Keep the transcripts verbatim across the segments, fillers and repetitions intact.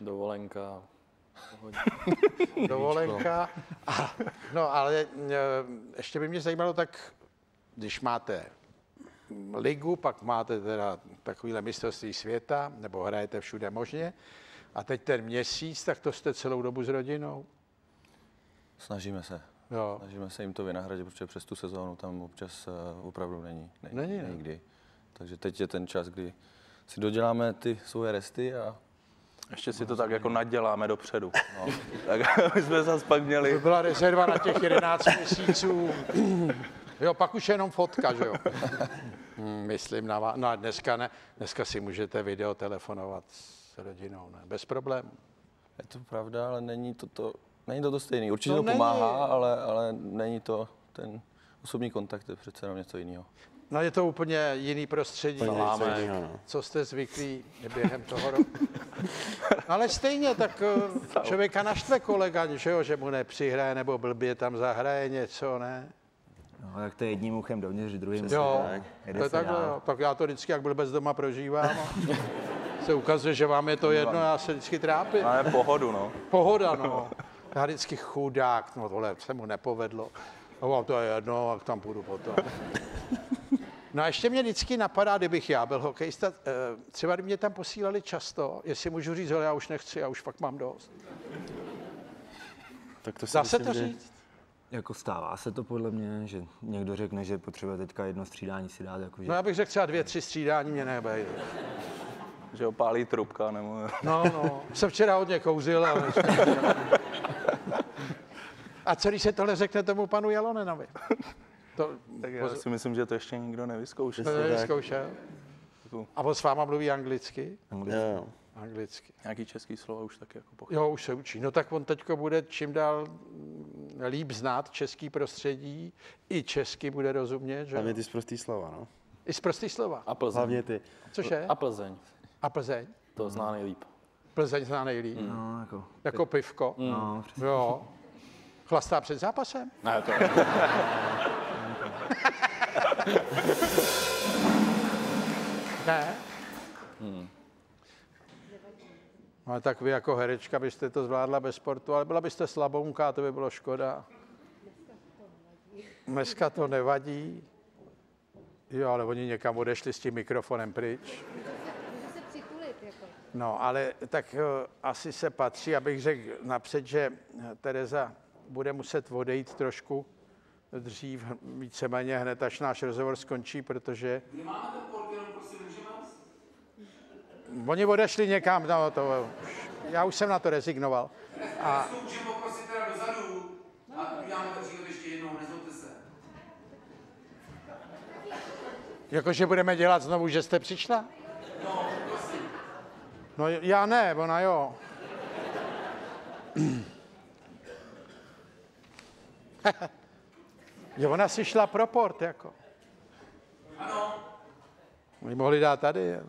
Dovolenka. Dovolenka. A, no ale ještě by mě zajímalo, tak když máte ligu, pak máte teda takovýhle mistrovství světa, nebo hrajete všude možně, a teď ten měsíc, tak to jste celou dobu s rodinou? Snažíme se. Jo. Snažíme se jim to vynahradit, protože přes tu sezónu tam občas uh, opravdu není. Ne, Není, ne? Nikdy. Takže teď je ten čas, kdy si doděláme ty svoje resty a ještě si to tak jako naděláme dopředu. No. Tak my jsme zase pak měli... To byla rezerva na těch jedenáct měsíců. Jo, pak už jenom fotka, že jo? Myslím na vás. No dneska ne. Dneska si můžete videotelefonovat s rodinou, ne? Bez problémů. je to pravda, ale není to to, není to, to stejný. Určitě No, to pomáhá, ale, ale není to ten osobní kontakt, je přece jenom něco jiného. No je to úplně jiný prostředí. Máme. Co jste zvyklí během toho roku? Ale stejně, tak člověka naštve kolega, že, jo, že mu nepřihraje nebo blbě tam zahraje něco, ne? No, tak to je jedním uchem dovnitř, druhým Jo, tak. to je takhle, jo. Tak já to vždycky, jak blbec doma prožívám. A se ukazuje, že vám je to jedno, já se vždycky trápím. Máme pohodu, no. Pohoda, no. Já vždycky chudák, no tohle se mu nepovedlo. No, to je jedno, jak tam půjdu potom. No a ještě mě vždycky napadá, kdybych já byl hokejista, třeba kdyby mě tam posílali často, jestli můžu říct, ale já už nechci, já už fakt mám dost. Tak to si Dá se myslím, to že... říct? Jako stává se to podle mě, že někdo řekne, že potřebuje teďka jedno střídání si dát. Jako, že... No já bych řekl třeba dvě, tři střídání, mě nebejde. Že opálí trubka, nebo... No, no, jsem včera hodně kouzil, ale... A co když se tohle řekne tomu panu Jalonenovi? To, Tak já si myslím, že to ještě nikdo nevyzkoušel. to nevyzkoušel. A on s váma mluví anglicky? Jo, jo. Anglicky. Nějaký český slova už taky jako pochopil. Jo, už se učí. No tak on teďko bude čím dál líp znát český prostředí, i česky bude rozumět, že? Hlavně ty zprostý slova, no. I z prostý slova. A Plzeň. Hlavně ty. Cože? A Plzeň. A Plzeň? To zná nejlíp. Plzeň zná nejlíp. No, jako, Jako pivko. no, přesně. Jo. Chlastá před zápasem? Ne, to Ne? Hmm. Ale tak vy jako herečka byste to zvládla bez sportu, ale byla byste slabounka a to by bylo škoda. Dneska to nevadí. Jo, ale oni někam odešli s tím mikrofonem pryč. No, ale tak uh, asi se patří, abych řekl napřed, že Tereza bude muset odejít trošku dřív, víceméně hned, až náš rozhovor skončí, protože... Kdy máme ten port, jenom prostě můžeme? Oni odešli někam, no to už, já už jsem na to rezignoval. A... Můžeme poprosit teda dozadu a uděláme to příklad ještě jednou, nezlobte se. Jakože budeme dělat znovu, že jste přišla? No, prosím. No já ne, ona jo. Jo, ona si šla pro port, jako. Ano. Oni mohli dát tady. Jo.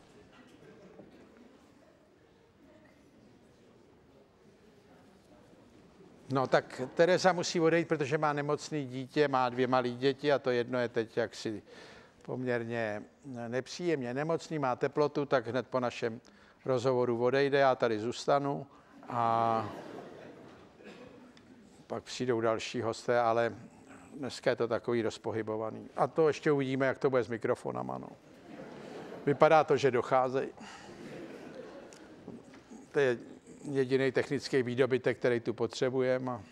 No tak Tereza musí odejít, protože má nemocný dítě, má dvě malé děti a to jedno je teď jaksi poměrně nepříjemně nemocný, má teplotu, tak hned po našem rozhovoru odejde, já tady zůstanu a pak přijdou další hosté, ale dneska je to takový rozpohybovaný. A to ještě uvidíme, jak to bude s mikrofonama. No. Vypadá to, že docházejí. To je jediný technický výdobytek, který tu potřebujeme. A...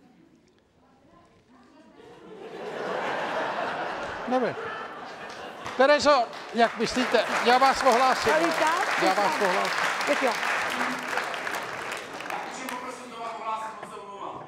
Nevím. Terezo, jak myslíte? Já vás ohlásím. Já vás ohlásím. Tak jo. Můžeme poprosit do vás ohlásit, moc se omlouvám.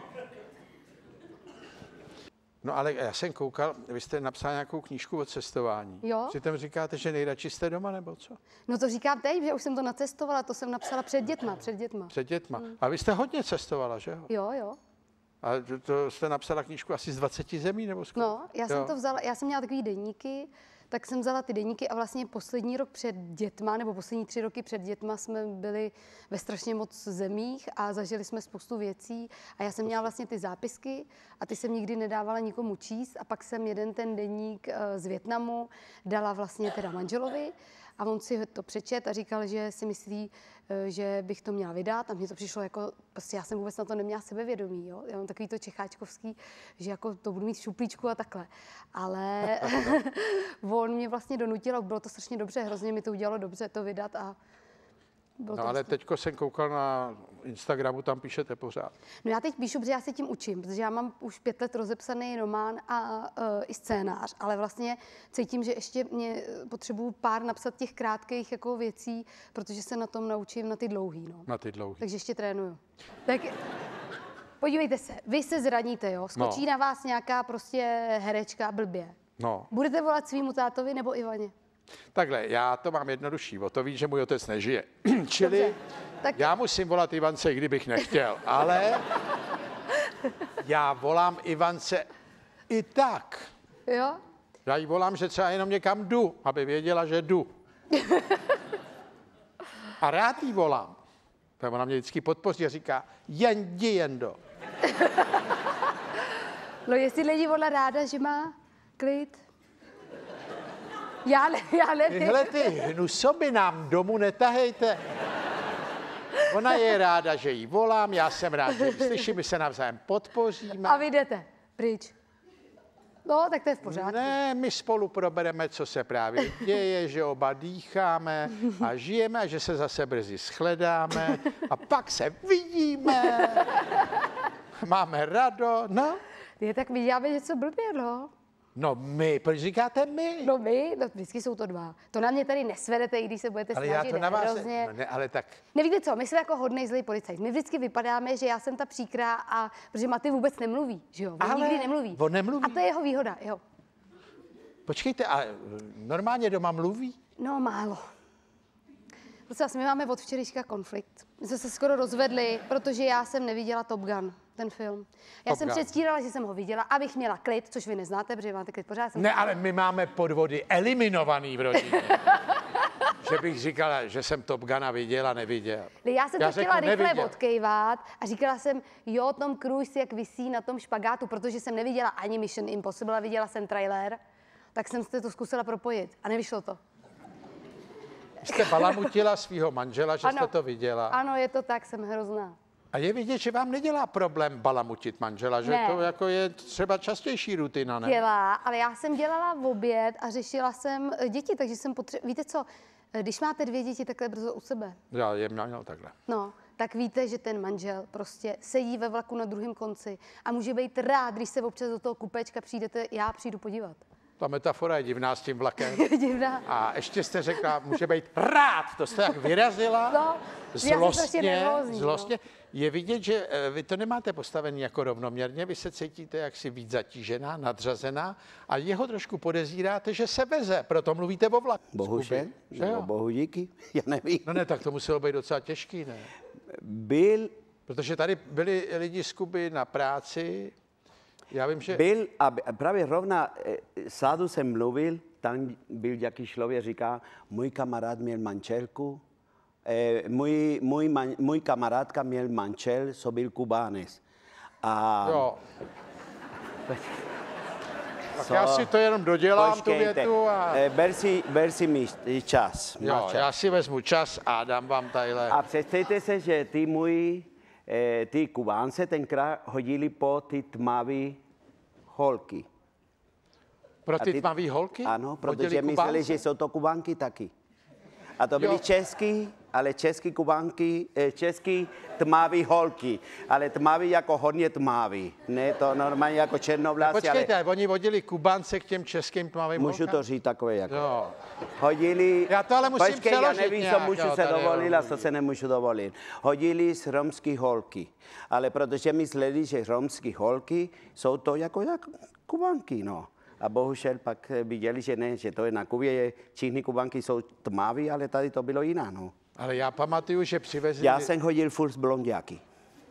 No ale já jsem koukal, vy jste napsal nějakou knížku o cestování. Jo. Přitom říkáte, že nejradši jste doma, nebo co? No to říkám teď, že už jsem to nacestovala, to jsem napsala před dětma, před dětma. Před dětma. A vy jste hodně cestovala, že jo? Jo, jo. A to, to jste napsala knížku asi z dvaceti zemí, nebo skoro? No, já jsem jo. to vzala, já jsem měla takový deníky, tak jsem vzala ty deníky a vlastně poslední rok před dětma, nebo poslední tři roky před dětma jsme byli ve strašně moc zemích a zažili jsme spoustu věcí a já jsem měla vlastně ty zápisky a ty jsem nikdy nedávala nikomu číst a pak jsem jeden ten deník z Vietnamu dala vlastně teda manželovi a on si to přečet a říkal, že si myslí, eh, že bych to měla vydat a mně to přišlo jako, prostě já jsem vůbec na to neměla sebevědomí, jo. Já mám takový to čecháčkovský, že jako to budu mít v šuplíčku a takhle. Ale on mě vlastně donutil a bylo to strašně dobře, hrozně mi to udělalo dobře to vydat a bylo No to ale vlastně- teďko jsem koukal na Instagramu, tam píšete pořád. No já teď píšu, protože já se tím učím, protože já mám už pět let rozepsaný román a uh, i scénář, ale vlastně cítím, že ještě mě potřebuju pár napsat těch krátkých jako věcí, protože se na tom naučím na ty dlouhý, no. Na ty dlouhý. Takže ještě trénuju. Tak podívejte se, vy se zraníte, jo, skočí No. na vás nějaká prostě herečka blbě. No, Budete volat svýmu tátovi nebo Ivaně? takhle, já to mám jednodušší, o to víš, že můj otec nežije. Čili Dobře, tak- já musím volat Ivance, i kdybych nechtěl, ale já volám Ivance i tak. Jo? Já jí volám, že třeba jenom někam jdu, aby věděla, že jdu. A rád jí volám. Tak ona mě vždycky podpoří a říká, jen jdi, Jendo. No jestli lidi vola ráda, že má klid. Já, ne, já nevím. Tyhle ty hnusoby nám domů netahejte. Ona je ráda, že jí volám, já jsem rád, že ji slyším, my se navzájem podpoříme. A vy jdete pryč. No, tak to je v pořádku. Ne, my spolu probereme, co se právě děje, že oba dýcháme a žijeme a že se zase brzy shledáme a pak se vidíme. Máme rado, no. Je, tak my děláme něco blbě, no. No my, proč říkáte my? No my, no vždycky jsou to dva. To na mě tady nesvedete, i když se budete Ale snažit. já to na vás, hrozně. no ne, ale tak, Nevíte co, my jsme jako hodnej zlej policajt. My vždycky vypadáme, že já jsem ta příkrá a protože Maty vůbec nemluví, že jo? On Ale nikdy nemluví. on nemluví. A to je jeho výhoda, jo. počkejte, a normálně doma mluví? No, málo. Prosím vás, my máme od včerejška konflikt. My jsme se skoro rozvedli, protože já jsem neviděla Top Gun, ten film. Já Top jsem Gun. předstírala, že jsem ho viděla, abych měla klid, což vy neznáte, protože máte klid pořád. Jsem Ne, ale my máme podvody eliminovaný v rodině. Že bych říkala, že jsem Top Guna viděla, neviděl. Já jsem Já to chtěla řeknu, rychle neviděl. odkejvat a říkala jsem, jo, Tom Cruise, jak visí na tom špagátu, protože jsem neviděla ani Mission Impossible, a viděla jsem trailer, tak jsem si to zkusila propojit a nevyšlo to. Jste balamutila svého manžela, že jste to viděla. Ano, je to tak, jsem hrozná. A je vidět, že vám nedělá problém balamutit manžela, že Ne. to jako je třeba častější rutina, ne? Dělá, ale já jsem dělala v oběd a řešila jsem eh, děti, takže jsem potřeba... Víte co, eh, když máte dvě děti takhle brzo u sebe, Já je měl takhle. no, tak víte, že ten manžel prostě sedí ve vlaku na druhém konci a může být rád, když se občas do toho kupečka přijdete, já přijdu podívat. Ta metafora je divná s tím vlakem. Divná. A ještě jste řekla, může být rád, to jste jak vyrazila, No, já jsem strašně zlostně, nervózní, no. zlostně. Je vidět, že eh, vy to nemáte postavený jako rovnoměrně, vy se cítíte jaksi víc zatížená, nadřazená a jeho trošku podezíráte, že se veze, proto mluvíte o vlaku. Bohužel, Že nebo jo? bohu díky, já nevím. No ne, tak to muselo být docela těžký, ne? Byl, Protože tady byli lidi z Kuby na práci, já vím, že... byl a právě rovna eh, sádu jsem mluvil, tam byl jaký člověk, říká, můj kamarád měl manželku, eh, můj, můj, man, můj kamarádka měl manžel, co byl Kubánec. A Jo. Tak Co? já si to jenom dodělám, počkejte, tu větu a... eh, ber si, ber si mi čas. Jo, máš čas. já si vezmu čas a dám vám tadyhle. A představte se, že ty můj, eh, ty Kubánce tenkrát hodili po ty tmavé holky. Pro A ty tmavý holky? Ano, Hodili protože mysleli, Kubánce? že jsou to Kubánky taky. A to byly Jo. český, ale český Kubánky, eh, český tmavý holky, ale tmavý jako hodně tmavý. Ne to normálně jako černovlásy, ale Počkejte, oni vodili Kubánce k těm českým tmavým můžu holkám? to říct takové jako. Jo. Hodili, Já to ale musím počkej, já přeložit nevím, co nějak, můžu jo, se tady, dovolit jo. a co se nemůžu dovolit. Hodili z romský holky, ale protože mysleli, že romský holky jsou to jako, jako Kubánky, no. A bohužel pak viděli, že ne, že to je na Kubě, všichni Kubánky jsou tmaví, ale tady to bylo jiná, no. Ale já pamatuju, že přivezli... Já jsem hodil furt z blondiáky.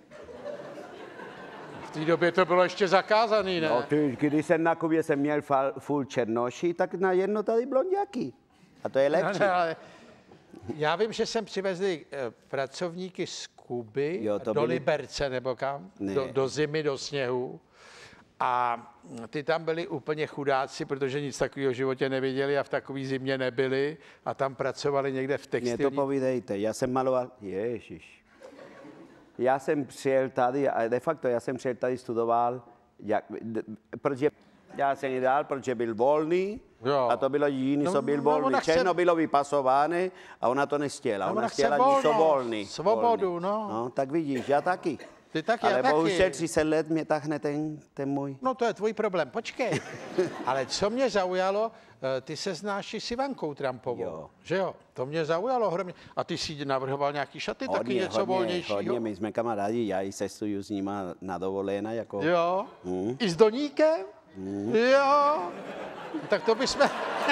V té době to bylo ještě zakázaný, ne? No, ty, když jsem na Kubě jsem měl fa- furt černoši, tak najednou tady blondiáky. A to je No, lepší. ne, ale já vím, že jsem přivezli eh, pracovníky z Kuby Jo, to do byli- Liberce nebo kam, Ne. do, do zimy, do sněhu. A ty tam byli úplně chudáci, protože nic takového v životě neviděli a v takové zimě nebyli a tam pracovali někde v Mně textilní. to povídejte, já jsem maloval, ježiš. Já jsem přijel tady, a de facto já jsem přijel tady studoval, jak, d- protože já jsem nedal, protože byl volný, Jo. a to bylo jiný, No, co byl no, volný. ona chce- Všechno bylo vypasované a ona to nechtěla. No, Ona ona chce chtěla něco volnost, volný. svobodu, volný. no. No, tak vidíš, já taky. Ty taky, Ale já taky. bohužel třicet let mě tahne ten, ten můj. No to je tvůj problém, počkej. Ale co mě zaujalo, eh, ty se znáš i s Ivankou Trumpovou, Jo. že jo? To mě zaujalo hromně. A ty si navrhoval nějaký šaty, taky něco volnějšího? hodně, my jsme kamarádi, já i cestuju s nima na dovolené, jako... Jo. Hmm. I s Doníkem? Hmm. Jo. Tak to bychom...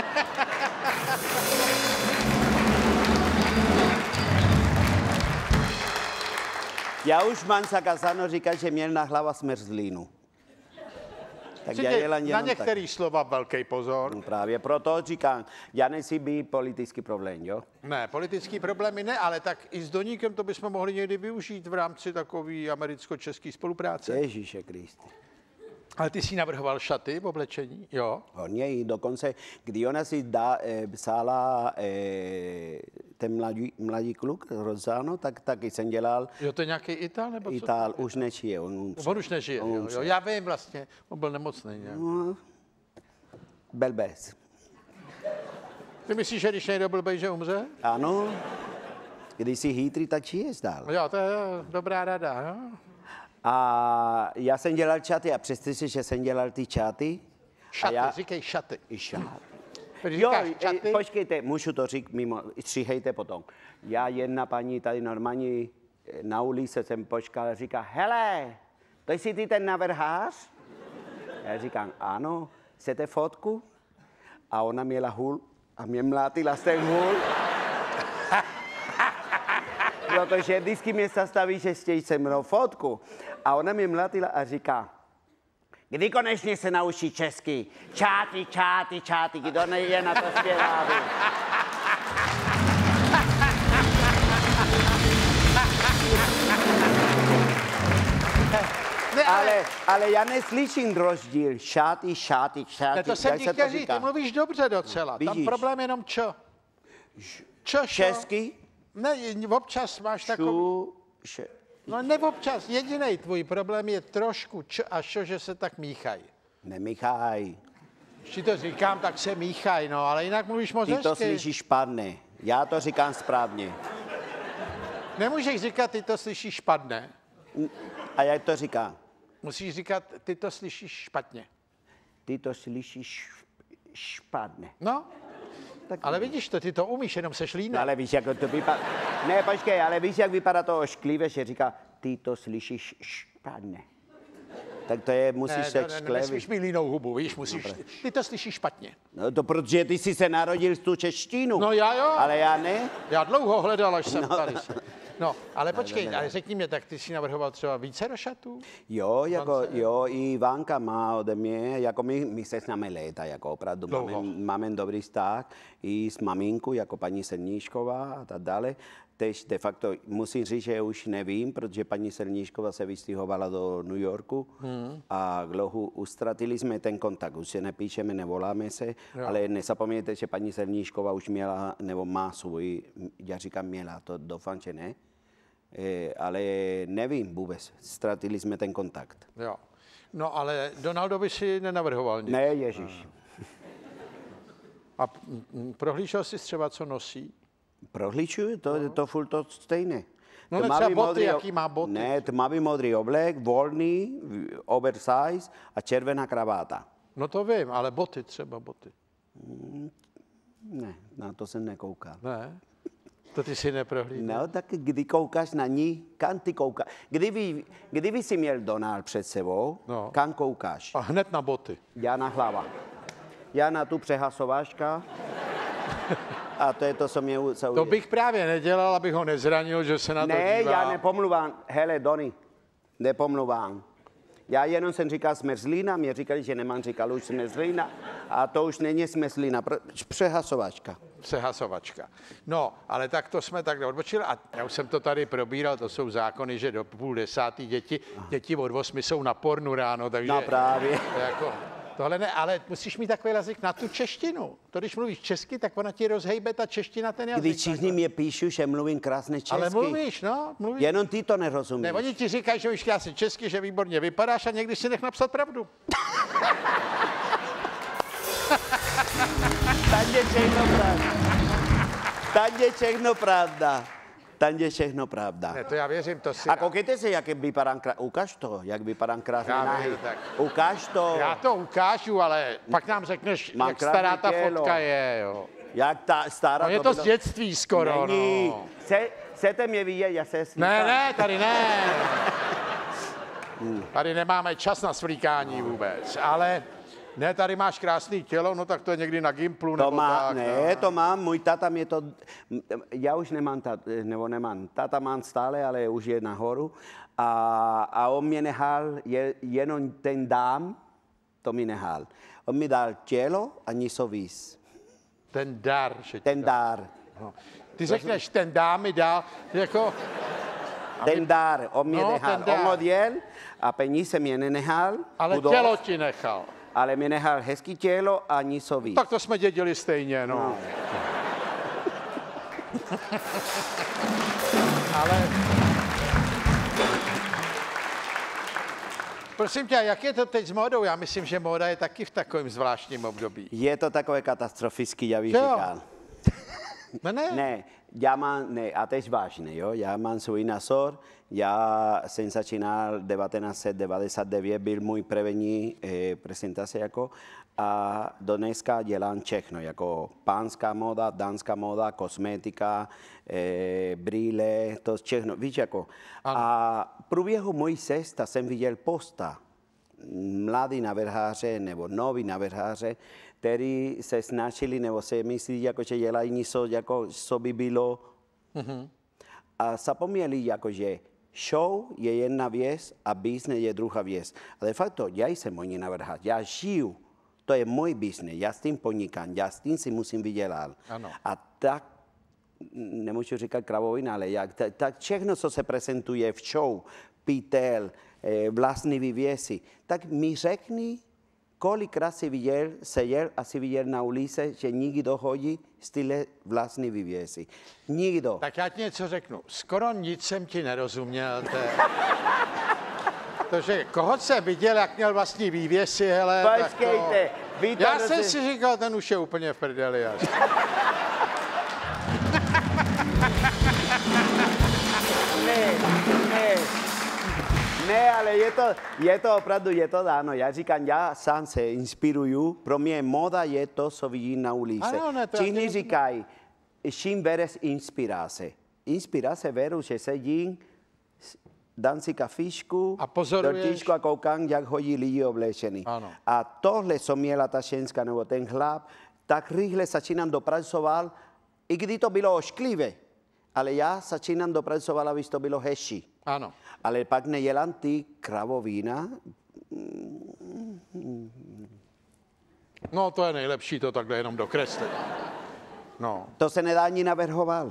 Já už mám zakázáno říkat, že měl na hlava smrzlinu. Tak já Cítě, dělám na jenom tak. některý slova velký pozor. No právě proto říkám, já nechci být politický problém, jo? Ne, politický problémy ne, ale tak i s Doníkem to bychom mohli někdy využít v rámci takové americko-české spolupráce. Ježíše Kriste. Ale ty si navrhoval šaty v oblečení, jo? Hodně i dokonce, když ona si dá, e, psala e, ten mladý, mladý kluk, Rozano, tak taky jsem dělal. Jo, to je nějaký Ital, nebo co? Ital už nežije, on umřel. On už nežije, On jo, jo. umřel. Já vím vlastně, on byl nemocný nějak. No, byl bez. Ty myslíš, že když někdo blbej, že umře? Ano, když jsi chytrý, tak žiješ dál. Jo, to je dobrá rada, jo? A já jsem dělal čaty a přestože, že jsem dělal ty čaty. Šaty, a já, říkej šaty. I šaty. Když Jo, říkáš e, šaty, počkejte, můžu to říct mimo, stříhejte potom. Já jedna paní tady normálně e, na ulici jsem počkal a říká, hele, to jsi ty ten navrhář? Já říkám, ano, chcete fotku? A ona měla hůl a mě mlátila z ten hůl. Protože vždycky mě zastaví, že chtějí se mnou fotku. A ona mě mlátila a říká, kdy konečně se naučí česky? Čáty, čáty, čáty, kdo nejde na to zpěvá. ne, ale, Ale, ale já neslyším rozdíl. Šáty, šáty, šáty. ne, to jsem Jak ti se chtěl to říct, říká? ty mluvíš dobře docela. Tam Vidíš. problém jenom čo. Čo, čo? Česky? Ne, občas máš takový... Šu, še, No ne občas, jediný tvůj problém je trošku č a šo, že se tak míchají. Nemichaj. Když ti to říkám, tak se míchají, no, ale jinak mluvíš moc Ty to hezky. slyšíš špatně. Já to říkám správně. Nemůžeš říkat, ty to slyšíš špatně. A jak to říkám? Musíš říkat, ty to slyšíš špatně. Ty to slyšíš špatně. No, Tak ale vidíš to, ty to umíš, jenom seš líný. No, ale víš, jak to vypadá. Ne, počkej, ale víš, jak vypadá to ošklivé, že říká, ty to slyšíš špatně. Tak to je, musíš ne, se ne, ne, šklevit. nesmíš mít línou hubu, víš, musíš, ty to slyšíš špatně. No to protože ty jsi se narodil z tu češtinu. No já jo. Ale já ne. Já dlouho hledal, až jsem No. tady. No, ale počkej, ale řekni mě, tak ty si navrhoval třeba více do šatů? Jo, jako, jo, i Ivanka má ode mě, jako my, my se známe léta, jako opravdu Dlouho. máme, máme dobrý vztah, i s maminkou, jako paní Selníšková a tak dále. Tež de facto musím říct, že už nevím, protože paní Selníšková se vystěhovala do New Yorku hmm. a dlouho ustratili jsme ten kontakt. Už se nepíšeme, nevoláme se, jo. Ale nezapomeňte, že paní Selníšková už měla, nebo má svůj, já říkám měla, to doufám, že ne, e, ale nevím vůbec, ztratili jsme ten kontakt. Jo. No, ale Donaldovi si nenavrhoval nic. Ne, Ježíš. A mm, prohlížel jsi třeba, co nosí? Prohlíčuju, to je to furt to stejné. No ne, třeba boty, jaký má boty? Ne, tmavý modrý oblek, volný, oversize a červená kraváta. No to vím, ale boty třeba, boty. Ne, na to jsem nekoukal. Ne, to ty si neprohlídal. No, tak kdy koukáš na ní, kam ty koukáš? Kdyby, kdyby si měl Donald před sebou, No. kam koukáš? A hned na boty. Já na hlava. Já na tu přehasováčka. A to je to, co mě zaujalo. To bych právě nedělal, abych ho nezranil, že se na to Ne, dívá. já nepomluvám. Hele, Doni, nepomluvám. Já jenom jsem říkal zmrzlina, mě říkali, že nemám říkal už zmrzlina a to už není zmrzlina, přehasovačka. Přehasovačka. No, ale tak to jsme takhle odbočili a já už jsem to tady probíral, to jsou zákony, že do půl desátý děti, děti od osmi jsou na pornu ráno, takže... No právě. Jako, tohle ne, ale musíš mít takový jazyk na tu češtinu. To, když mluvíš česky, tak ona ti rozhejbe ta čeština ten jazyk. Když všichni mě píšu, že mluvím krásně česky. Ale mluvíš, no, mluvíš. Jenom ty to nerozumíš. Ne, oni ti říkají, že už krásně česky, že výborně vypadáš a někdy si nech napsat pravdu. Tam je všechno pravda. Tam je všechno pravda. Tam je všechno pravda. Ne, to já věřím, to si... A koukejte se, jak vypadám krásně. Ukaž to, jak vypadám krásně Já náhy. vím, tak. Ukaž to. Já to ukážu, ale pak nám řekneš, Mám jak stará ta krásné tělo. fotka je, jo. Jak ta stará... No je to z dětství skoro, Není. no. Chce, chcete mě vidět, já se slíkám? Ne, ne, tady ne. Tady nemáme čas na svlíkání vůbec, ale ne, tady máš krásné tělo, no tak to je někdy na Gimplu To nebo má, tak. ne, no. to mám, můj tata mě to, já už nemám, tat, nebo nemám, tata mám stále, ale už je nahoru a, a on mě nehal, je, jenom ten dám, to mi nehal. On mi dal tělo a něco víc. Ten dar. Že ti Ten dá. dar. No. Ty řekneš, ten dá mi dal, jako... Ten dar, on mě No, nehal. ten dar. On odjel a peníze mě nenehal. Ale chudák, tělo ti nechal. Ale mě nehal hezký tělo a něco víc. Tak to jsme dědili stejně, no. No. Ale... Prosím tě, jak je to teď s módou? Já myslím, že móda je taky v takovém zvláštním období. Je to takové katastrofické, já bych Jo. říkal. No ne? Ne, já mám, ne, a teď vážně, jo, já mám svůj názor, já jsem začínal devatenáct set devadesát devět, byl můj první eh, prezentace jako, a do dneska dělám všechno, jako pánská moda, dánská moda, kosmetika, eh, brýle, to všechno, víš, jako. Ano. A v průběhu mojí cesta jsem viděl posta, mladí navrháře nebo noví navrháře, kteří se snažili nebo se myslí, jako, že dělají něco, jako, co by bylo. Mm-hmm. A zapomněli, jako, že show je jedna věc a business je druhá věc. A de facto, já jsem můj navrhář, já žiju, to je můj business, já s tím podnikám, já s tím si musím vydělat. Ano. A tak, nemůžu říkat kravovina, ale jak, tak, tak všechno, co se prezentuje v show, pytel, eh, vlastní věci, tak mi řekni, kolikrát si viděl, seděl a si viděl na ulici, že nikdo chodí z tyhle vlastní věci. Nikdo. Tak já ti něco řeknu. Skoro nic jsem ti nerozuměl. Te... Protože koho jsem viděl, jak měl vlastní vývěsy, hele, Počkejte. tak Vy to... to Já roz- jsem si říkal, ten už je úplně v prdeli. Až. Ne, ne. Ne, ale je to, je to opravdu, je to dáno. Já říkám, já sám se inspiruju. Pro mě moda je to, co vidím na ulici. Ano, ne, to já Všichni ti říkají, čím bereš inspirace. Inspirace beru, že sedím, dám si kafičku, A pozoruješ. dortičku a koukám, jak hodí lidi oblečený. Ano. A tohle, co měla ta ženská nebo ten chlap, tak rychle začínám dopracovat, i když to bylo ošklivé, ale já začínám dopracovat, aby to bylo hezčí. Ano. Ale pak nedělám ty kravovina. No to je nejlepší to takhle jenom dokreslit. No. To se nedá ani navrhovat.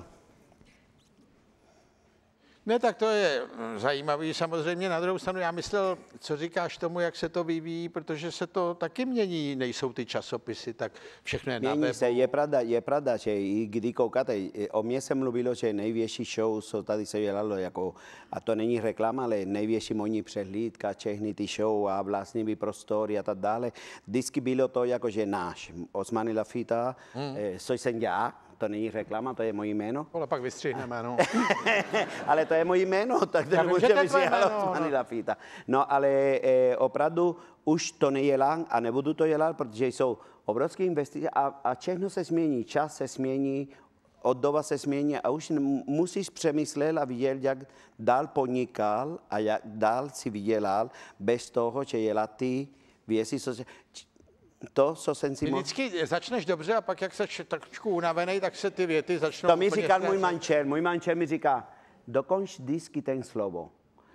Ne, tak to je mm, zajímavý. Samozřejmě na druhou stranu já myslel, co říkáš tomu, jak se to vyvíjí, protože se to taky mění, nejsou ty časopisy, tak všechno je na Mění webu. se, je pravda, je pravda, že i když koukáte, o mě se mluvilo, že největší show, co tady se dělalo, jako, a to není reklama, ale největší mojí přehlídka, všechny ty show a vlastní prostory a tak dále. Vždycky bylo to jako, že náš, Osmani Lafita, hmm. eh, což jsem já, to není reklama, to je moje jméno. Ale pak vystřihneme, no. Ale to je moje jméno, tak to Já vím, nemůže že to je být tvoje jméno, Osmani no. Lafita. No ale eh, opravdu už to nedělám a nebudu to dělat, protože jsou obrovské investice a, a všechno se změní, čas se změní, od doba se změní a už musíš přemyslet a vidět, jak dál podnikal a jak dál si vydělal bez toho, že dělá ty věci, co se... To, co jsem si Ty mohl... vždycky začneš dobře a pak, jak seš trošku unavený, tak se ty věty začnou To mi úplně říkal můj ztrácet. manžel. Můj manžel mi říká, dokonč vždycky ten slovo.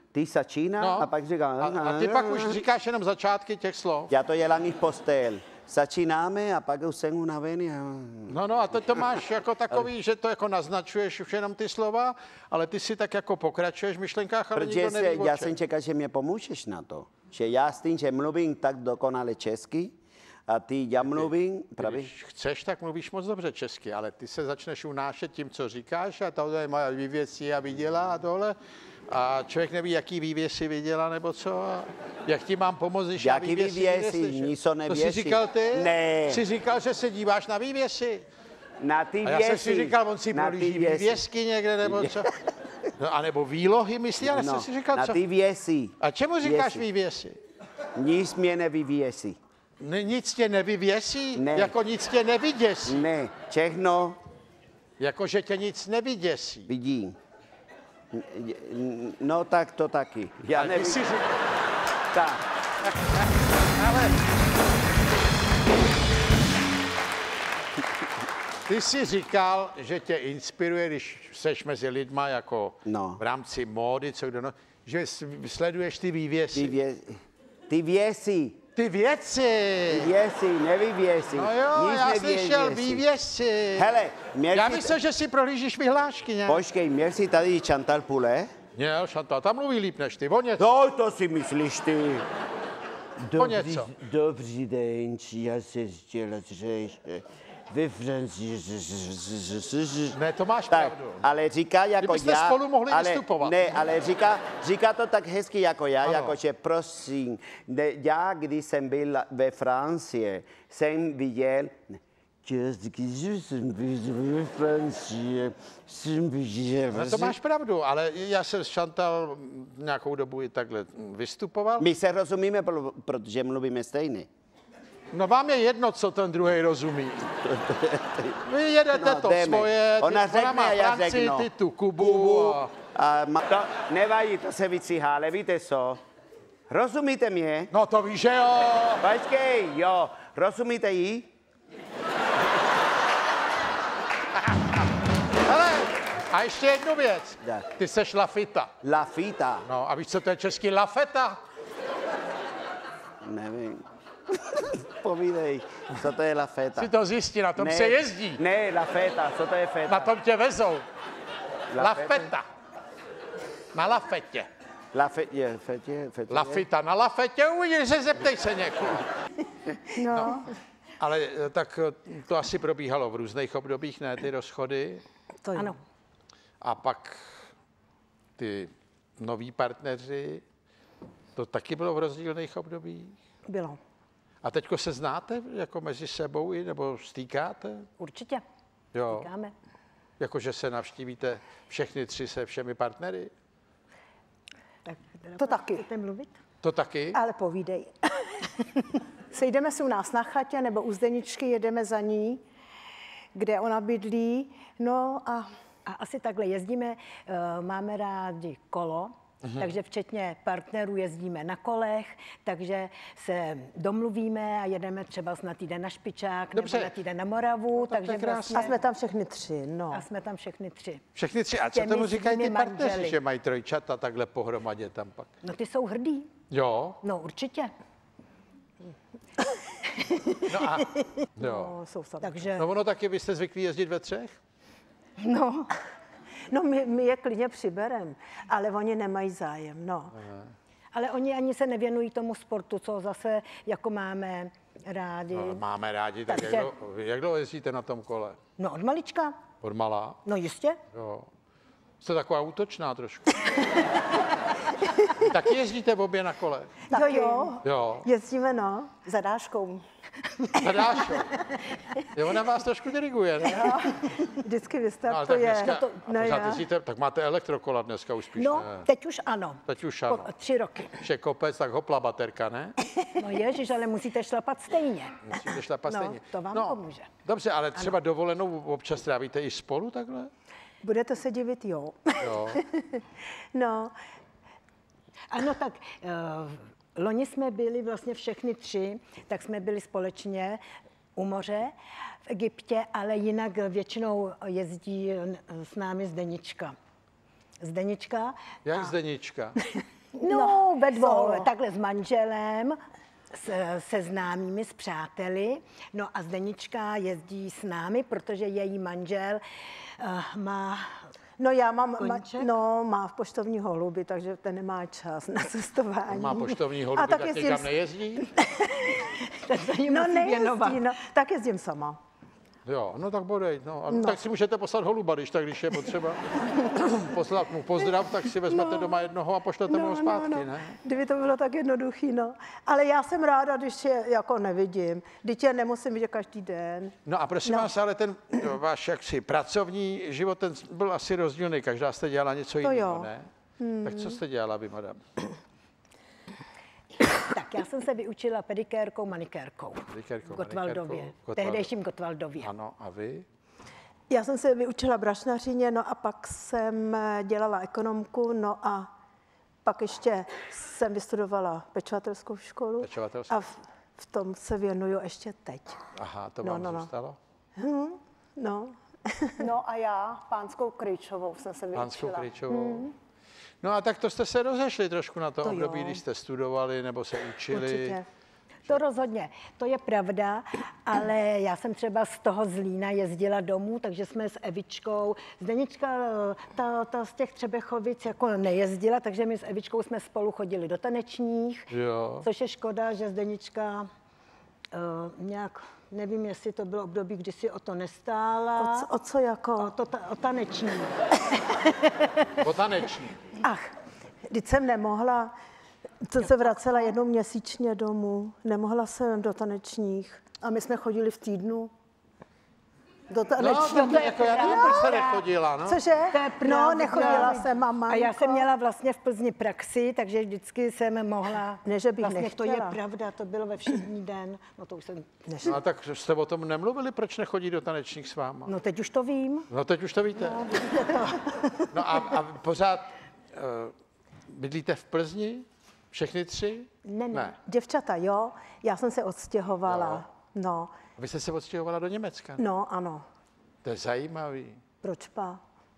Ty začíná No. a pak říká... A, a ty pak už říkáš jenom začátky těch slov. Já to dělám i v postel. Začínáme a pak už jsem unavený. A... No, no a to, to máš jako takový, že to jako naznačuješ už jenom ty slova, ale ty si tak jako pokračuješ v myšlenkách, ale Protože nikdo se, neví o já čem. jsem čekal, že mě pomůžeš na to. Že já s tím, že mluvím tak dokonale česky, a ty já mluvím, právě... Když chceš, tak mluvíš moc dobře česky, ale ty se začneš unášet tím, co říkáš a tohle je moje vývěsí a viděla a tohle. A člověk neví, jaký vývěsy viděla nebo co. A jak ti mám pomoct, když já Jaký vývěsy vývěsy? neslyším? Nic To nevěsí. jsi říkal ty? Ne. Jsi říkal, že se díváš na vývěsy. Na ty A já jsem si věci. říkal, on si Na ty prolíží věci. vývěsky někde nebo co. No, a nebo výlohy myslí, ale No, jsem si říkal, na co. ty věci. A čemu říkáš Věci. vývěsy? Nic mě nevyvěsí. Ne, nic tě nevyvěsí? Ne. Jako nic tě nevyděsí? Ne, všechno Jako, že tě nic nevyděsí? vidím. No tak to taky. Já Ale ty nevím. si říkal, Tak. ale... Ty jsi říkal, že tě inspiruje, když seš mezi lidma jako No. v rámci módy, co kdo no, že s- sleduješ ty vývěsy. Ty, vě... ty věci. Ty věci! Věci, nevyvěsí. No jo, Nic já nevěsí. slyšel vývěsy. Hele, měl Já jsi... myslel, že si prohlížíš vyhlášky, ne? Počkej, měl jsi tady Chantal Poulet? Měl, Šantal, tam mluví líp než ty, o něco. No, to si myslíš ty. O něco. Dobrý den, já se chtěla říct, ve Francii. Ne, to máš Tak, pravdu. ale říká jako Kdybyste já... spolu mohli ale, vystupovat. Ne, ale říká, říká to tak hezky jako já, Ano. jako že prosím, ne, já, když jsem byl ve Francii, jsem viděl... Když jsem byl ve Francii, jsem viděl... No to máš pravdu, ale já jsem s Šantal nějakou dobu i takhle vystupoval. My se rozumíme, pro- protože mluvíme stejně. No vám je jedno, co ten druhý rozumí. Vy jedete No, to jdeme. svoje, ty, Ona řekne má a já Francii, řeknu. ty tu Kubu. A... A ma, to nevadí, to se vycíhá, ale víte co? Rozumíte mě? No to víš, že jo. Počkej, jo, rozumíte jí? Hele, a ještě jednu věc. Da. Ty seš lafita. La fita. No a víš, co to je český lafeta? Nevím. Povídej, co to je la feta? Si to zjistí, na tom ne, se jezdí. Ne, la feta, co to je feta? Na tom tě vezou. La Lafeta. Na lafetě. La fetě, fetě, fetě. Lafita na lafetě, uvidíš, že zeptej se někoho. No, Ale eh, tak eh, to asi probíhalo v různých obdobích, ne, ty rozchody. to Ano. A pak ty noví partneři, to taky bylo v rozdílných obdobích. Bylo. A teďko se znáte jako mezi sebou i, nebo stýkáte? Určitě. Jo, Říkáme. jakože se navštívíte všechny tři se všemi partnery? Tak teda To taky. Chcete mluvit? To taky? Ale povídej. Sejdeme se u nás na chatě nebo u Zdeničky, jedeme za ní, kde ona bydlí. No a A asi takhle jezdíme, eh, máme rádi kolo, takže včetně partnerů jezdíme na kolech, takže se domluvíme a jedeme třeba na týden na Špičák Dobře. nebo na týden na Moravu, tak to takže je krásné. a jsme tam všechny tři, no. a jsme tam všechny tři. Všechny tři. A co těmi tomu říkají ty svými partneři, manželi. že mají trojčata takhle pohromadě tam pak? No ty jsou hrdí. Jo, No určitě. no a, jo. No, jsou sami. Takže No ono taky, vy jste zvyklí jezdit ve třech? No, no my, my je klidně přiberem, ale oni nemají zájem, no. ale oni ani se nevěnují tomu sportu, co zase jako máme rádi. No, máme rádi, tak jak Takže- dlouho, jak dlouho jezdíte na tom kole? No od malička. Od malá? No jistě. Jo. Jste taková útočná trošku. Vy taky jezdíte obě na kole? Taky. Jo, jo, Jo. jezdíme, no, za Dáškou. Zadášo. Jo, ona vás trošku diriguje, ne? Vždycky No, ale vystartuje. tak dneska, to, a no, pořád já. jezdíte, tak máte elektrokola dneska už spíš, No, ne? teď už ano. Teď už ano. Po, tři roky. Když je kopec, tak hopla baterka, ne? No ježiš, ale musíte šlapat stejně. Musíte šlapat No, stejně. to vám pomůže. Dobře, ale třeba dovolenou občas trávíte i spolu takhle? Budete se divit, jo. Jo. No, Ano, tak uh, loni jsme byli vlastně všechny tři, tak jsme byli společně u moře v Egyptě, ale jinak většinou jezdí s námi Zdenička. Zdenička. Jak a- Zdenička? No, ve dvou, solo. takhle s manželem, s, se známými, s přáteli. No a Zdenička jezdí s námi, protože její manžel uh, má... No já mám, ma, Koníček? no má v poštovní holuby, takže ten nemá čas na cestování. Má poštovní holuby, A tak, tak tak jezdím někam s- nejezdí? ten se jí No musí věnovat. nejezdí, no, tak jezdím sama. Jo, no tak bodej, no. A No. tak si můžete poslat holuba, když tak, když je potřeba poslat mu pozdrav, tak si vezmete No. doma jednoho a pošlete mu ho zpátky, ne? Kdyby to bylo tak jednoduchý, no. Ale já jsem ráda, když je jako nevidím. Když je nemusím vidět každý den. No a prosím No. vás, ale ten jo, váš jaksi pracovní život, ten byl asi rozdílný, každá jste dělala něco jiného, jo. ne? Hmm. Tak co jste dělala vy, madam? Tak já jsem se vyučila pedikérkou, manikérkou. Pedikérkou, V Gotwaldově. manikérkou, Gotwaldově. Tehdejším Gotwaldově. Ano, a vy? Já jsem se vyučila brašnařině, no a pak jsem dělala ekonomku, no a pak ještě jsem vystudovala pečovatelskou školu. Pečovatelskou. A v, v tom se věnuju ještě teď. Aha, to No, vám no, no. zůstalo? No. No a já pánskou Kryčovou jsem se vyučila. Pánskou Kryčovou. Hmm. No a tak to jste se rozešli trošku na to, To období, jo. když jste studovali nebo se učili. Určitě. To rozhodně, to je pravda, ale já jsem třeba z toho Zlína jezdila domů, takže jsme s Evičkou, Zdenička, ta, ta z těch Třebechovic jako nejezdila, takže my s Evičkou jsme spolu chodili do tanečních, Jo. což je škoda, že Zdenička uh, nějak, nevím, jestli to bylo období, kdy si o to nestála. O co, o co jako? O, to, ta, o taneční. Botaneční. Ach, když jsem nemohla, jsem se vracela jednou měsíčně domů, nemohla jsem do tanečních. A my jsme chodili v týdnu do No, tanečních. tak jako já nevím, proč jste nechodila, no. Cože? To je No, pravda. nechodila jsem, mama. A já jsem měla vlastně v Plzni praxi, takže vždycky jsem mohla... Ne, že bych vlastně to je nechtěla. pravda, to bylo ve všední den. No to už jsem... No a tak jste o tom nemluvili, proč nechodí do tanečních s váma? No teď už to vím. No teď už to víte. No, vidíte to. No a, a pořád uh, bydlíte v Plzni? Všechny tři? Ne, ne. ne. Děvčata, jo, já jsem se odstěhovala. Jo. No, A vy jste se odstěhovala do Německa? no, ano. To je zajímavý. Proč pa?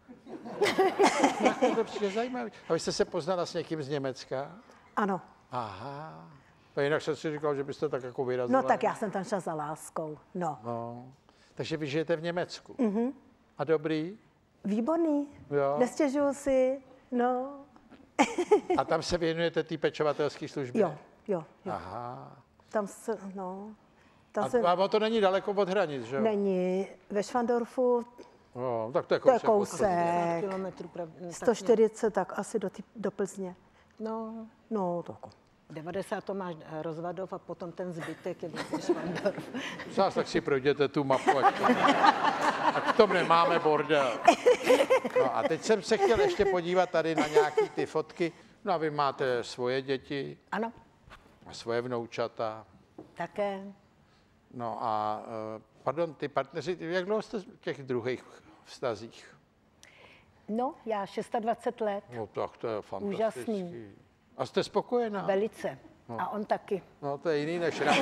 Tak to přijde zajímavý. A vy jste se poznala s někým z Německa? Ano. Aha. A jinak jsem si říkal, že byste tak jako vyrazila. No tak já jsem tam šla za láskou. No. No. Takže vy žijete v Německu. Mm-hmm. A dobrý? Výborný. Jo. Nestěžuju si. No. A tam se věnujete té pečovatelské službě? Jo, jo, jo. Aha. Tam se, no. Tam A se vám to není daleko od hranic, že jo? není. Ve Švandorfu No, tak to je to je kousek. od kousek. Plzně. Kilometrů prav... sto čtyřicet, tak asi do, ty, do Plzně. No, No, tak. devadesát to máš Rozvadov a potom ten zbytek je vlastně Švandorf. Zás tak si projděte tu mapu, ať to, ať v tom nemáme bordel. No a teď jsem se chtěl ještě podívat tady na nějaký ty fotky. No a vy máte svoje děti Ano, a svoje vnoučata. také. No a, eh, pardon, ty partneři, jak dlouho jste v těch druhých vztazích? No, já dvacet šest let, No tak to je fantastický. Úžasný. A jste spokojená? velice. A on taky. No to je jiný než rád.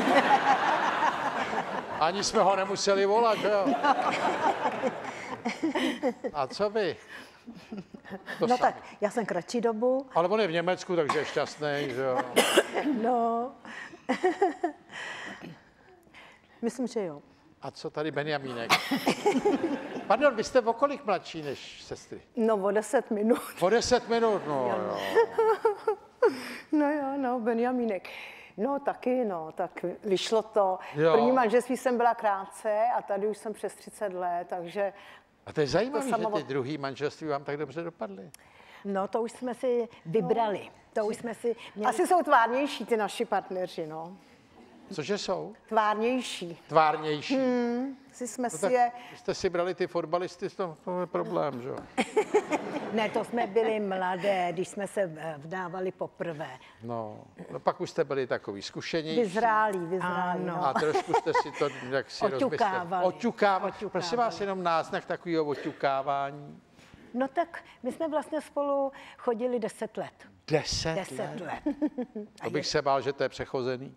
Ani jsme ho nemuseli volat, že jo? A co vy? To No samý. tak, já jsem kratší dobu. Ale on je v Německu, takže je šťastný, že jo? No. Myslím, že jo. A co tady Benjamínek? Pardon, vy jste o kolik mladší než sestry? No, o deset minut. O deset minut, no jo. No jo, no, Benjamínek. No taky, no, tak vyšlo to. Jo. První manželství jsem byla krátce a tady už jsem přes třicet let, takže A to je zajímavé, To že samo- ty druhý manželství vám tak dobře dopadly. No, to už jsme si vybrali. To už jsme si měli... asi jsou tvárnější ty naši partneři, no. Cože jsou? Tvárnější. Tvárnější. Hmm. Si jsme No si tak je... jste si brali ty fotbalisty, to, to je problém, že jo? Ne, to jsme byli mladé, když jsme se eh, vdávali poprvé. No, no pak už jste byli takový zkušenější. Vyzrálí, vyzrálí, Ano. no. A trošku jste si to jak si Oťukávali. rozmysleli. Oťukávali. Oťukávali. Prosím vás, jenom náznak takového oťukávání. No tak my jsme vlastně spolu chodili deset let. Deset, Deset let. To bych se bál, že to je přechozený.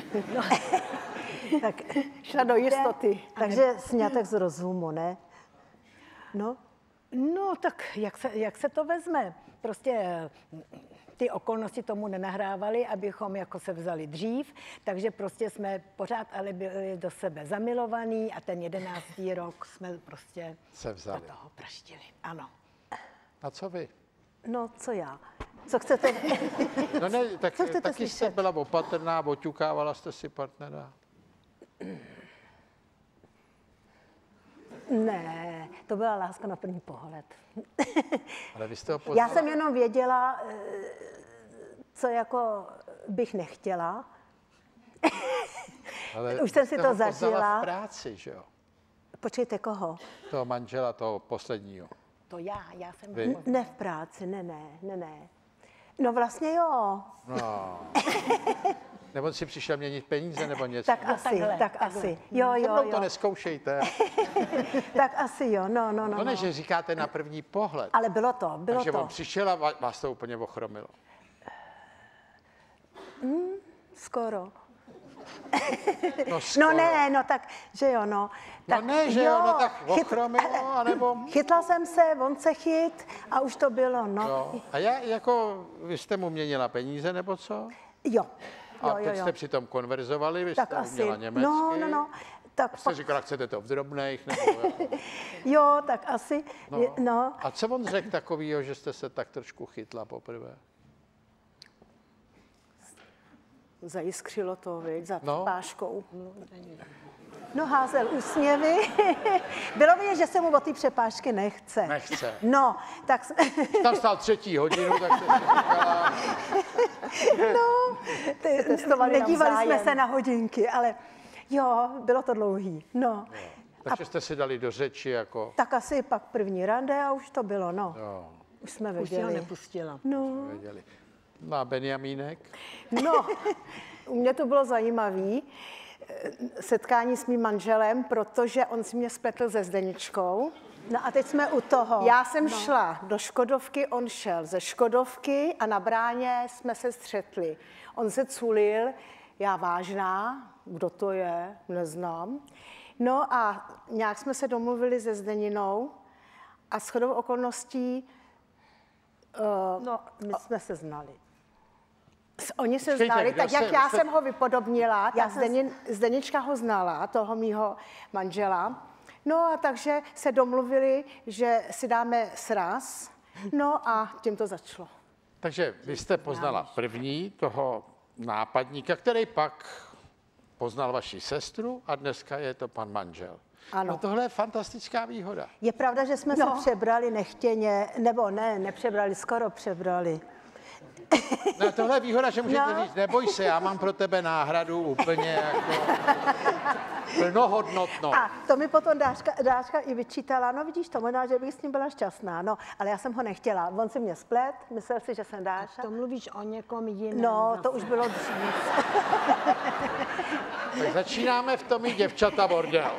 Tak šla do jistoty. Takže sňatek z rozumu, ne? No, No tak jak se, jak se to vezme? Prostě ty okolnosti tomu nenahrávaly, abychom jako se vzali dřív, takže prostě jsme pořád ale byli do sebe zamilovaní a ten jedenáctý rok jsme prostě Se vzali. do toho praštili. Ano. A co vy? No, co já? Co chcete? No ne, tak Co chcete taky jste slyšet? byla opatrná, oťukávala jste si partnera. Ne, to byla láska na první pohled. Ale vy jste ho poznala. Já jsem jenom věděla, eh, co jako bych nechtěla. Ale už jsem si jste to ho poznala zažila. v práci, že jo? Počkejte, koho? Toho manžela, toho posledního. To já, já jsem... Vy? N- Ne v práci, ne, ne, ne, ne. No vlastně jo. No. Nebo on si přišel měnit peníze nebo něco? Tak asi, takhle, tak takhle. asi. Jo, Se jo, mnou to jo. neskoušejte. Tak asi jo, no, no, no. To ne, no. že říkáte na první pohled. Ale bylo to, bylo Takže to. on přišel a va- vás to úplně ochromilo. Skoro. No, skoro. No ne, no tak, že jo, no. No ne, že jo, no tak chyt- ochromilo, anebo... Chytla jsem se, on se chyt a už to bylo, no. Jo. A já, jako, vy jste mu měnila peníze, nebo co? Jo. A Jo, jo, teď jo. jste přitom konverzovali, vy Tak jste asi. uměla německy. No, no, no. Tak Jste pak, říkala, chcete to v drobných, nebo jako... jo, tak asi, No. no. no. A co on řekl takovýho, že jste se tak trošku chytla poprvé? Zajiskřilo to, viď, za No. páškou. No házel úsměvy. Bylo vidět, že se mu o ty přepážky nechce. Nechce. No, tak... s- Tam stál třetí hodinu, tak jste si říkala... No, ty, testovali nedívali jsme navzájem. se na hodinky, ale jo, bylo to dlouhý, no. Takže jste si dali do řeči jako... Tak asi pak první rande a už to bylo, no. Jo, Už jsme Už si ho věděli. nepustila. No, věděli. No a Benjamínek? No, u mě to bylo zajímavé setkání s mým manželem, protože on si mě spletl se Zdeničkou. no a teď jsme u toho. Já jsem no. šla do Škodovky, on šel ze Škodovky a na bráně jsme se střetli. On se culil, já vážná, kdo to je, neznám. No a nějak jsme se domluvili se Zdeninou a shodou okolností uh, No, my jsme se znali. Oni se Počkejte, znali, kdo tak jak se- já se- jsem ho vypodobnila, Já tak jsem- Zdeni, Zdenička ho znala, toho mýho manžela. No a takže se domluvili, že si dáme sraz, no a tím to začalo. Takže vy jste poznala první toho nápadníka, který pak poznal vaši sestru a dneska je to pan manžel. Ano. No tohle je fantastická výhoda. Je pravda, že jsme No. se přebrali nechtěně, nebo ne, nepřebrali, skoro přebrali. No, tohle je výhoda, že můžete No. říct, neboj se, já mám pro tebe náhradu úplně jako plnohodnotnou. A to mi potom Dáška, Dáška i vyčítala, no vidíš to, možná, že bych s ním byla šťastná, no, ale já jsem ho nechtěla. On si mě splet, myslel si, že jsem Dáša. To mluvíš o někom jiném. No, zase. to už bylo dřív. Tak začínáme v tom i děvčata bordel.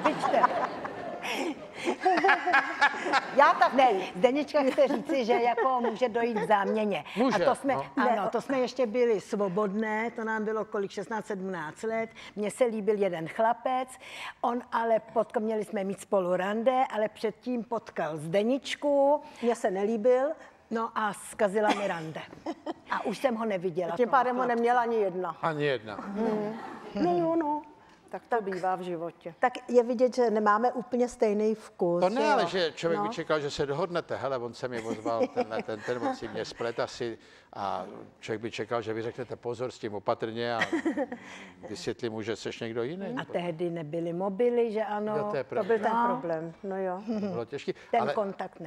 Já tak ne, Zdenička chce říci, že jako může dojít k záměně. Může, A to jsme, no. ano, to jsme ještě byli svobodné, to nám bylo kolik, šestnáct sedmnáct let. Mně se líbil jeden chlapec, on ale potkal, měli jsme mít spolu rande, ale předtím potkal Zdeničku, Mně se nelíbil. no a zkazila mi rande. A už jsem ho neviděla. Tím toho pádem ho chlapce. neměla ani jedna. Ani jedna. No jo, no. Tak to bývá v životě. Tak je vidět, že nemáme úplně stejný vkus. To ne, jo. ale že člověk No. by čekal, že se dohodnete. Hele, on se mi ozval, tenhle, ten, ten, on si mě splet asi a člověk by čekal, že vy řeknete pozor s tím opatrně a vysvětlí mu, že jsi někdo jiný. A tehdy nebyly mobily, že ano. Jo, to je To pravda. byl ten No. problém, no jo. To bylo těžké. Ten Ale kontakt ne.